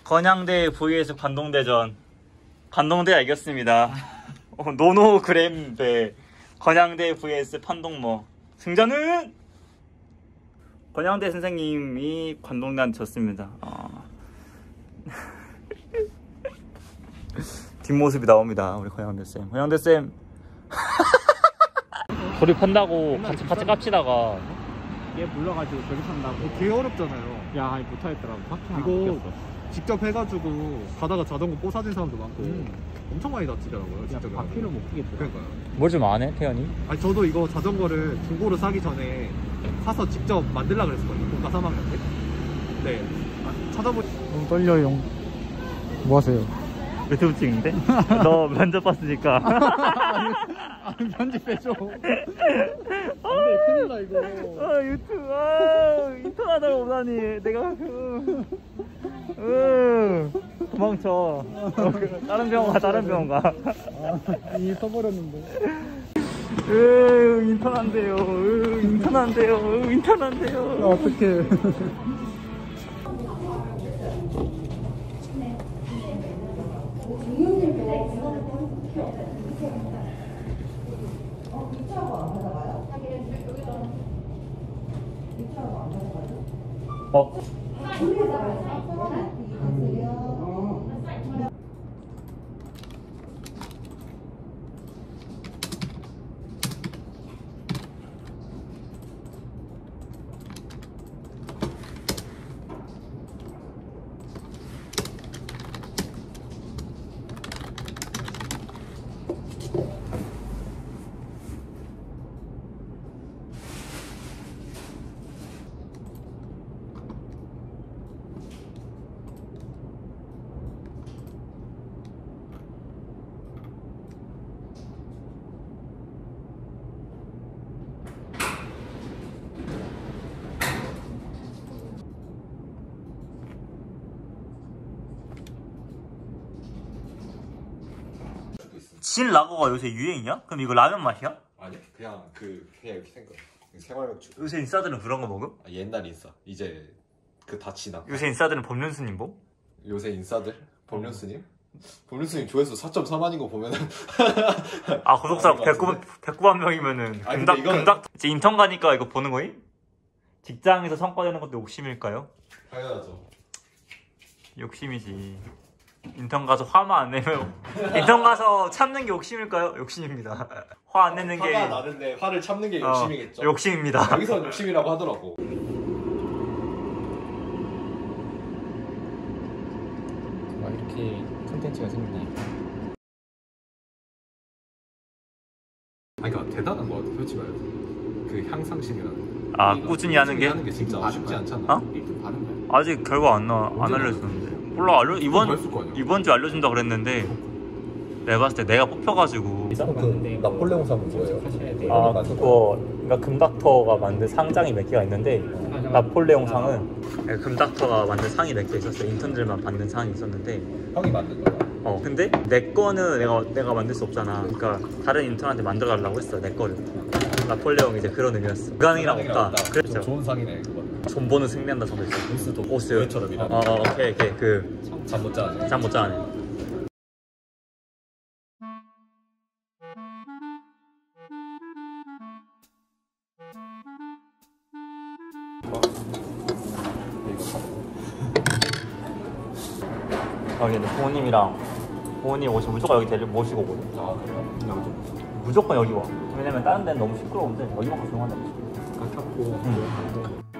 건양대 vs 관동대전. 관동대가 이겼습니다. 노노그램 대 건양대 vs 판동모. 승자는 건양대 선생님이 관동대한테 졌습니다. 뒷모습이 나옵니다. 우리 건양대쌤. 건양대쌤 조립한다고 같이 깝치다가 얘 몰라가지고 조립한다고. 되게 어렵잖아요. 야, 아니 못하겠더라고. 바퀴 하나 이거 바뀌었어. 직접 해가지고 가다가 자전거 뽀사진 사람도 많고 엄청 많이 다치더라고요. 야, 직접 바퀴를 못 끼겠더라. 그러니까요. 뭘 좀 안 해, 태연이? 아니 저도 이거 자전거를 중고로 사기 전에 사서 직접 만들려고 그랬었거든요. 본가 3학년 때. 네. 찾아보니 너무 떨려요. 뭐 하세요? 유튜브 찍는데? 너 면접 봤으니까. 아니 편집해줘. 안돼, 큰일 나 이거. 유튜브 인턴하다가 오다니 내가 도망쳐. 다른 병원 가. 이미 써버렸는데. 인턴한대요. 인턴한대요. 어떡해. 진 라거가 요새 유행이야? 그럼 이거 라면 맛이야? 아니 그냥 이렇게 생각. 생활맥주. 요새 인싸들은 그런 거 먹음? 옛날 인싸. 이제 다 지나. 요새 인싸들은 법륜스님 뭐? 요새 인싸들? 법륜스님? 법륜스님 조회수 4.4만인 거 보면은 구독자 109만 명이면은 금닥 이제 인턴 가니까 이거 보는 거임? 직장에서 성과 내는 것도 욕심일까요? 당연하죠. 욕심이지. 인턴 가서 화만 안 내면 인턴 가서 참는 게 욕심일까요? 욕심입니다. 화 안 내는 게 화가 나는데 화를 참는 게 욕심이겠죠. 욕심입니다. 여기서 욕심이라고 하더라고. 이렇게 콘텐츠가 생기네. 그러니까 대단한 거 같아. 솔직히 말해서 그 향상심이라는. 꾸준히 하는 게? 하는 게 진짜 쉽지 않잖아. 1등 받은 거야? 아직 결과 안 알려줬는데. 몰라, 이번 주 알려준다 그랬는데 내가 봤을 때 내가 뽑혀가지고. 나폴레옹상은 뭐예요? 그러니까 금닥터가 만든 상장이 몇 개가 있는데 나폴레옹상은 금닥터가 만든 상이 몇 개 있었어. 인턴들만 받는 상이 있었는데. 형이 만든 거야? 근데 내 거는 내가 만들 수 없잖아. 그러니까 다른 인턴한테 만들어 달라고 했어, 내 거를. 나폴레옹 이제 그런 의미였어. 불가능이랑 없다. 그랬죠. 좋은 상이네 그거. 존버는 승리한다 정도 있어. 오스. 너희처럼 일하는. 오케이 잠 못 자네. 잠 못 자네. 근데 부모님 오시면 무조건 여기 모시고 오거든. 아 그래요? 무조건 여기 와. 왜냐면 다른 데는 너무 시끄러운데 여기만큼 조용하다. 가깝고.